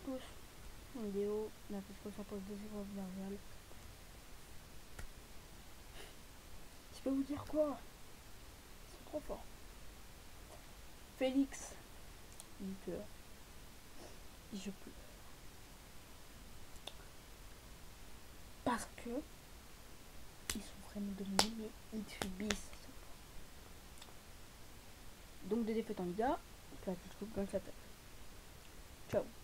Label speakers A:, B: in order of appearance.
A: pouces. Une vidéo, la parce que ça pose 2 0 virgule. Je peux vous dire quoi? Ils sont trop forts. Félix, il pleure. Et je pleure. Parce que ils sont vraiment dominés, mais ils subissent. Donc des défaites en Liga, place du groupe dans sa tête. Ciao.